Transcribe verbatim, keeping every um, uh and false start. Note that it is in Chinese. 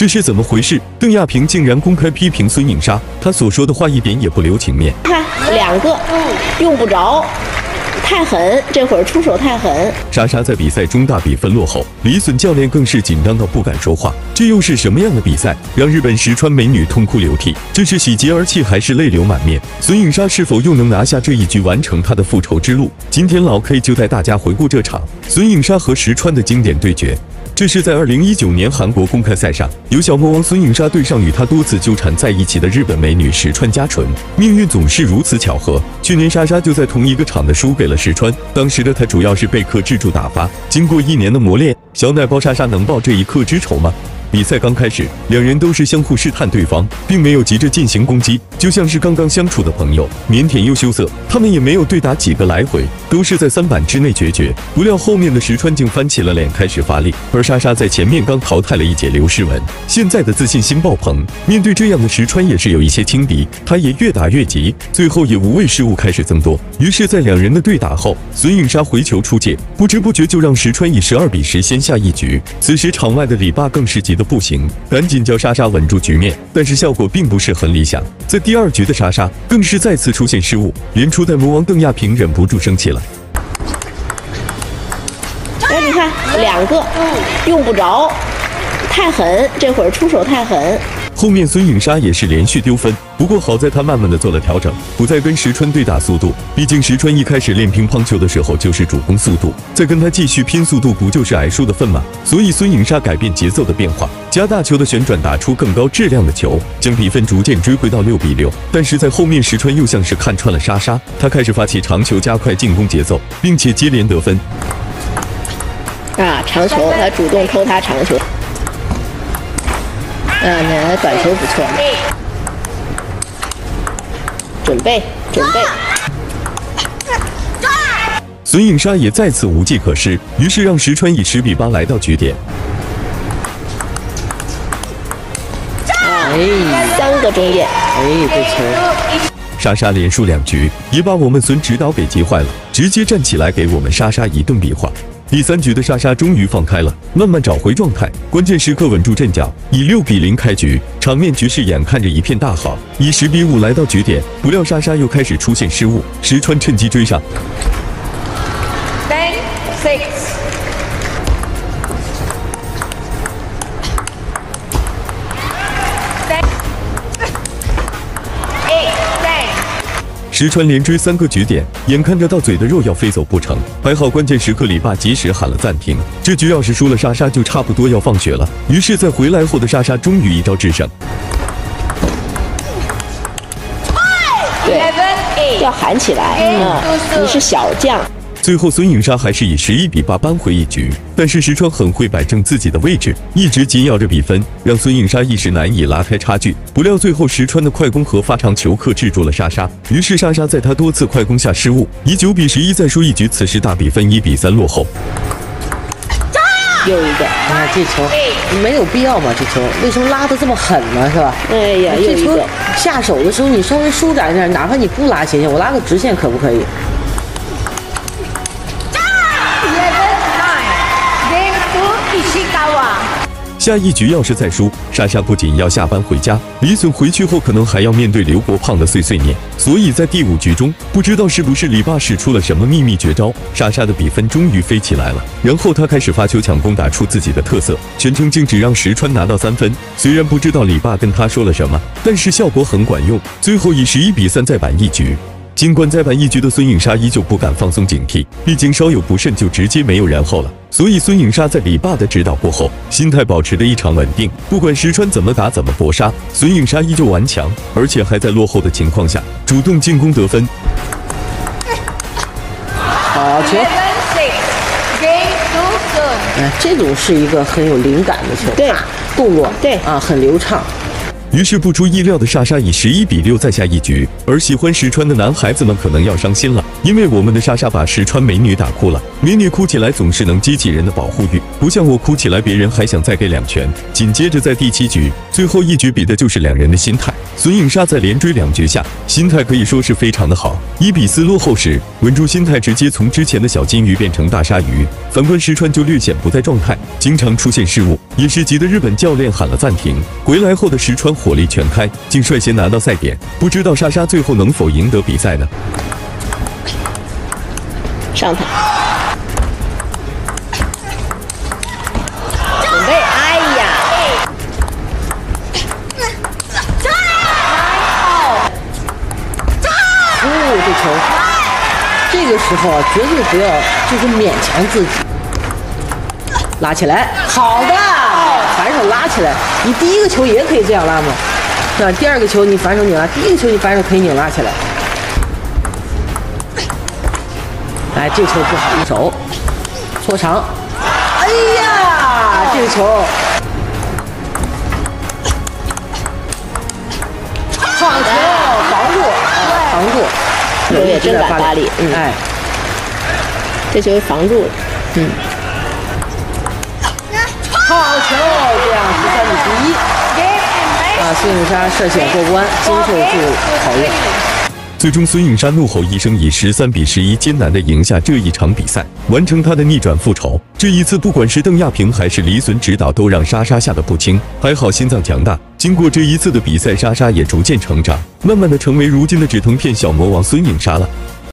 这是怎么回事？邓亚萍竟然公开批评孙颖莎，她所说的话一点也不留情面。 看两个用不着。 太狠，这会儿出手太狠。 莎莎在比赛中大比分落后，李隼教练更是紧张到不敢说话。这又是什么样的比赛，让日本实川美女痛哭流涕？这是喜极而泣，还是泪流满面？孙颖莎是否又能拿下这一局，完成她的复仇之路？今天老 K 就带大家回顾这场孙颖莎和石川的经典对决。 这是在二零一九年韩国公开赛上，由小魔王孙颖莎对上与她多次纠缠在一起的日本美女石川佳纯。命运总是如此巧合，去年莎莎就在同一个场的输给了石川，当时的她主要是被克制住打发。经过一年的磨练，小奶包莎莎能报这一刻之仇吗？ 比赛刚开始，两人都是相互试探对方，并没有急着进行攻击，就像是刚刚相处的朋友，腼腆又羞涩。他们也没有对打几个来回，都是在三板之内决绝。不料后面的石川竟翻起了脸，开始发力，而莎莎在前面刚淘汰了一姐刘诗雯，现在的自信心爆棚。面对这样的石川，也是有一些轻敌，她也越打越急，最后也无谓失误开始增多。于是，在两人的对打后，孙颖莎回球出界，不知不觉就让石川以十二比十先下一局。此时场外的李爸更是急得 不行，赶紧叫莎莎稳住局面，但是效果并不是很理想。在第二局的莎莎更是再次出现失误，连初代魔王邓亚萍忍不住生气了。 哎，你看两个用不着，太狠，这会儿出手太狠。 后面孙颖莎也是连续丢分，不过好在她慢慢的做了调整，不再跟石川对打速度。毕竟石川一开始练乒乓球的时候就是主攻速度，再跟他继续拼速度，不就是矮输的分吗？所以孙颖莎改变节奏的变化，加大球的旋转，打出更高质量的球，将比分逐渐追回到六比六。但是在后面，石川又像是看穿了莎莎，他开始发起长球，加快进攻节奏，并且接连得分。 啊，长球，他主动偷他长球。 啊，那短球不错。准备，准备。 孙颖莎也再次无计可施，于是让石川以十比八来到局点。 哎，三个中点。 哎，这球。 莎莎连输两局，也把我们孙指导给急坏了，直接站起来给我们莎莎一顿比划。 第三局的莎莎终于放开了，慢慢找回状态，关键时刻稳住阵脚，以六比零开局，场面局势眼看着一片大好，以十比五来到局点，不料莎莎又开始出现失误，石川趁机追上。 Six. 石川连追三个局点，眼看着到嘴的肉要飞走不成，还好关键时刻李爸及时喊了暂停。这局要是输了，莎莎就差不多要放血了。于是，在回来后的莎莎终于一招制胜。 对，要喊起来，嗯，你是小将。 最后，孙颖莎还是以十一比八扳回一局，但是石川很会摆正自己的位置，一直紧咬着比分，让孙颖莎一时难以拉开差距。不料最后石川的快攻和发长球克制住了莎莎，于是莎莎在她多次快攻下失误，以九比十一再输一局，此时大比分一比三落后。 又一个， 啊，这球没有必要嘛？这球为什么拉得这么狠呢？是吧？ 哎呀， 这球下手的时候你稍微舒展一点，哪怕你不拉斜线，我拉个直线可不可以？ 下一局要是再输，莎莎不仅要下班回家，李隼回去后可能还要面对刘国胖的碎碎念。所以在第五局中，不知道是不是李爸使出了什么秘密绝招，莎莎的比分终于飞起来了。然后他开始发球抢攻，打出自己的特色，全程竟只让石川拿到三分。虽然不知道李爸跟他说了什么，但是效果很管用，最后以十一比三再扳一局。 尽管再扳一局的孙颖莎依旧不敢放松警惕，毕竟稍有不慎就直接没有然后了。所以孙颖莎在李爸的指导过后，心态保持得异常稳定。不管石川怎么打怎么搏杀，孙颖莎依旧顽强，而且还在落后的情况下主动进攻得分。 好球！哎，这种是一个很有灵感的球， 对， 动作对啊，很流畅。 于是不出意料的莎莎以十一比六再下一局，而喜欢石川的男孩子们可能要伤心了。 因为我们的莎莎把石川美女打哭了。美女哭起来总是能激起人的保护欲，不像我哭起来，别人还想再给两拳。紧接着在第七局，最后一局比的就是两人的心态。孙颖莎在连追两局下，心态可以说是非常的好。一比四落后时，稳住心态，直接从之前的小金鱼变成大鲨鱼。反观石川就略显不在状态，经常出现失误，也是急得日本教练喊了暂停。回来后的石川火力全开，竟率先拿到赛点。不知道莎莎最后能否赢得比赛呢？ 上台，准备，哎呀！ 哦，这球，这个时候啊，绝对不要就是勉强自己，拉起来，好的，反手拉起来。你第一个球也可以这样拉嘛，是吧？第二个球你反手拧拉，第一个球你反手可以拧拉起来。哎，这球不好，一手搓长，哎呀，这个球放球防住，防住， 球也真敢发力，嗯， 哎， 这球防住了，嗯， 好球，这样十三比十一，啊，孙颖莎涉险过关，经受住考验。 最终，孙颖莎怒吼一声，以十三比十一艰难地赢下这一场比赛，完成她的逆转复仇。这一次，不管是邓亚萍还是李隼指导，都让莎莎吓得不轻。还好心脏强大，经过这一次的比赛，莎莎也逐渐成长，慢慢地成为如今的止疼片小魔王孙颖莎了。